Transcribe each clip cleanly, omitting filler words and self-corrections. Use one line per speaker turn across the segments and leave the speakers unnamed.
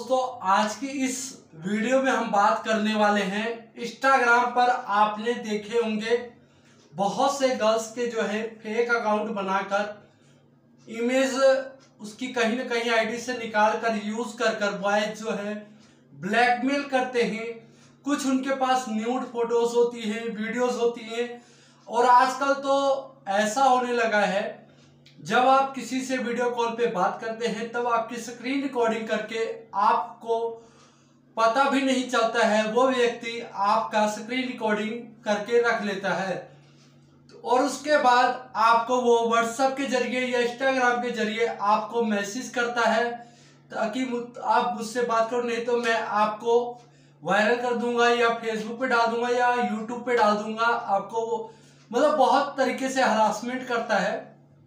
दोस्तों आज की इस वीडियो में हम बात करने वाले हैं इंस्टाग्राम पर आपने देखे होंगे बहुत से गर्ल्स के जो है फेक अकाउंट बनाकर इमेज उसकी कहीं ना कहीं आईडी से निकाल कर यूज कर बॉयज जो है ब्लैकमेल करते हैं। कुछ उनके पास न्यूड फोटोज होती हैं, वीडियोस होती हैं और आजकल तो ऐसा होने लगा है जब आप किसी से वीडियो कॉल पे बात करते हैं तब आपकी स्क्रीन रिकॉर्डिंग करके आपको पता भी नहीं चलता है, वो व्यक्ति आपका स्क्रीन रिकॉर्डिंग करके रख लेता है और उसके बाद आपको वो व्हाट्सएप के जरिए या इंस्टाग्राम के जरिए आपको मैसेज करता है ताकि आप मुझसे बात करो, नहीं तो मैं आपको वायरल कर दूंगा या फेसबुक पे डाल दूंगा या यूट्यूब पे डाल दूंगा। आपको वो मतलब बहुत तरीके से हरासमेंट करता है।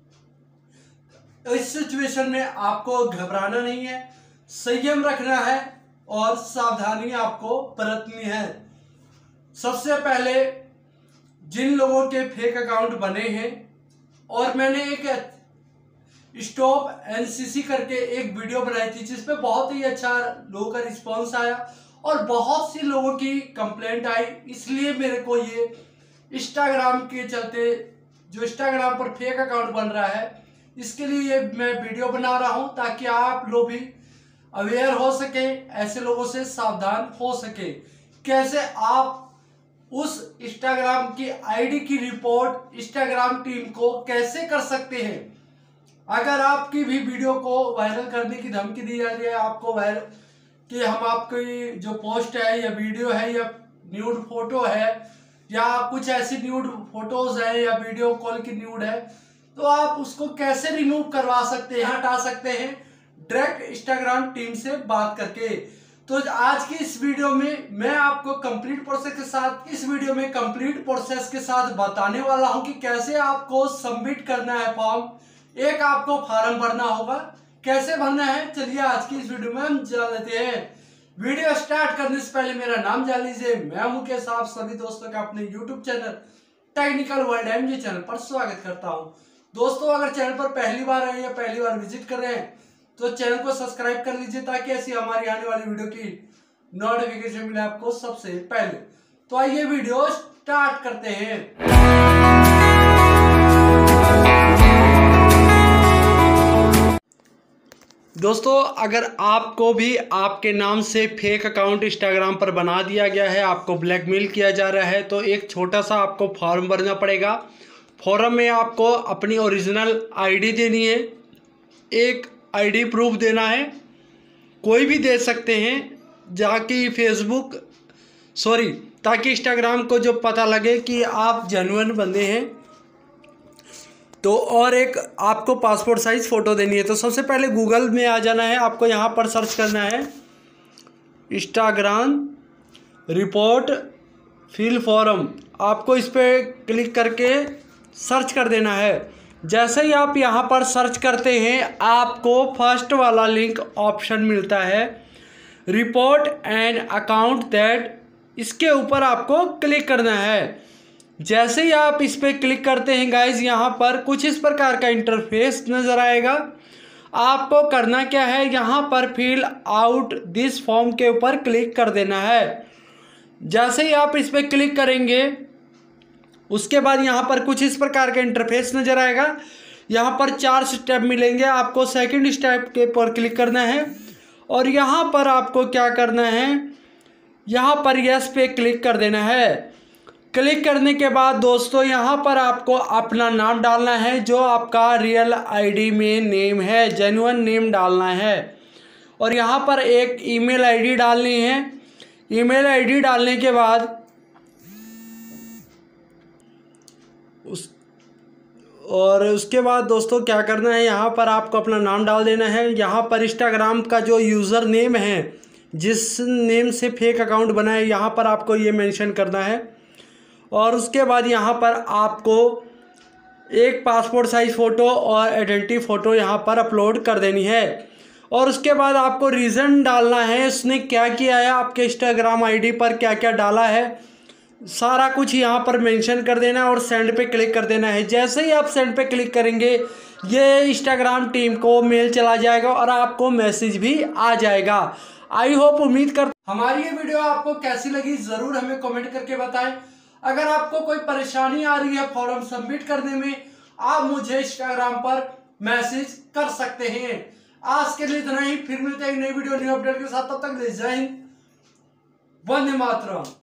इस सिचुएशन में आपको घबराना नहीं है, संयम रखना है और सावधानी आपको बरतनी है। सबसे पहले जिन लोगों के फेक अकाउंट बने हैं और मैंने एक स्टॉप एनसीसी करके एक वीडियो बनाई थी जिसपे बहुत ही अच्छा लोगों का रिस्पांस आया और बहुत सी लोगों की कंप्लेंट आई, इसलिए मेरे को ये इंस्टाग्राम के चलते जो इंस्टाग्राम पर फेक अकाउंट बन रहा है इसके लिए मैं वीडियो बना रहा हूं ताकि आप लोग भी अवेयर हो सके, ऐसे लोगों से सावधान हो सके। कैसे आप उस इंस्टाग्राम की आईडी की रिपोर्ट इंस्टाग्राम टीम को कैसे कर सकते हैं। अगर आपकी भी वीडियो को वायरल करने की धमकी दी जा रही है, आपको वायरल कि हम आपकी जो पोस्ट है या वीडियो है या न्यूड फोटो है या कुछ ऐसी न्यूड फोटोज है या वीडियो कॉल की न्यूड है, तो आप उसको कैसे रिमूव करवा सकते हैं, हटा सकते हैं डायरेक्ट इंस्टाग्राम टीम से बात करके। तो आज की इस वीडियो में मैं आपको कंप्लीट प्रोसेस के साथ बताने वाला हूं कि कैसे आपको सबमिट करना है फॉर्म। एक आपको फॉर्म भरना होगा, कैसे भरना है चलिए आज की इस वीडियो में हम जान लेते हैं। वीडियो स्टार्ट करने से पहले मेरा नाम जान लीजिए, मैं मुकेश, आप सभी दोस्तों का अपने YouTube channel technical world MG channel पर स्वागत करता हूं। दोस्तों अगर चैनल पर पहली बार आए या पहली बार विजिट कर रहे हैं तो चैनल को सब्सक्राइब कर लीजिए ताकि ऐसी हमारी आने वाली वीडियो की नोटिफिकेशन मिले आपको सबसे पहले। तो आइए वीडियो स्टार्ट करते हैं। दोस्तों अगर आपको भी आपके नाम से फेक अकाउंट इंस्टाग्राम पर बना दिया गया है, आपको ब्लैकमेल किया जा रहा है, तो एक छोटा सा आपको फॉर्म भरना पड़ेगा। फॉर्म में आपको अपनी ओरिजिनल आईडी देनी है, एक आईडी प्रूफ देना है, कोई भी दे सकते हैं ताकि इंस्टाग्राम को जो पता लगे कि आप जेन्युइन बंदे हैं। तो और एक आपको पासपोर्ट साइज फ़ोटो देनी है। तो सबसे पहले गूगल में आ जाना है, आपको यहाँ पर सर्च करना है इंस्टाग्राम रिपोर्ट फिल फॉर्म, आपको इस पर क्लिक करके सर्च कर देना है। जैसे ही आप यहाँ पर सर्च करते हैं आपको फर्स्ट वाला लिंक ऑप्शन मिलता है रिपोर्ट एंड अकाउंट दैट, इसके ऊपर आपको क्लिक करना है। जैसे ही आप इस पर क्लिक करते हैं गाइज यहाँ पर कुछ इस प्रकार का इंटरफेस नज़र आएगा। आपको करना क्या है, यहाँ पर फिल आउट दिस फॉर्म के ऊपर क्लिक कर देना है। जैसे ही आप इस पर क्लिक करेंगे उसके बाद यहाँ पर कुछ इस प्रकार का इंटरफेस नज़र आएगा। यहाँ पर 4 स्टेप मिलेंगे, आपको सेकंड स्टेप के पर क्लिक करना है और यहाँ पर आपको क्या करना है, यहाँ पर यस पे क्लिक कर देना है। क्लिक करने के बाद दोस्तों यहाँ पर आपको अपना नाम डालना है, जो आपका रियल आईडी में नेम है, जेन्युइन नेम डालना है और यहाँ पर एक ईमेल आईडी डालनी है। ईमेल आईडी डालने के बाद उसके बाद दोस्तों क्या करना है, यहाँ पर आपको अपना नाम डाल देना है। यहाँ पर इंस्टाग्राम का जो यूज़र नेम है, जिस नेम से फेक अकाउंट बना है, यहाँ पर आपको ये मेंशन करना है और उसके बाद यहाँ पर आपको एक पासपोर्ट साइज फ़ोटो और आइडेंटिटी फ़ोटो यहाँ पर अपलोड कर देनी है और उसके बाद आपको रीज़न डालना है, उसने क्या किया है, आपके इंस्टाग्राम आईडी पर क्या क्या डाला है, सारा कुछ यहाँ पर मेंशन कर देना है और सेंड पे क्लिक कर देना है। जैसे ही आप सेंड पे क्लिक करेंगे ये इंस्टाग्राम टीम को मेल चला जाएगा और आपको मैसेज भी आ जाएगा। आई होप उम्मीद कर हमारी ये वीडियो आपको कैसी लगी जरूर हमें कमेंट करके बताएं। अगर आपको कोई परेशानी आ रही है फॉर्म सबमिट करने में, आप मुझे इंस्टाग्राम पर मैसेज कर सकते हैं। आज के लिए इतना ही, फिर मिलते हैं एक नई वीडियो न्यू अपडेट के साथ। तब तक जय हिंद, वंदे मातरम।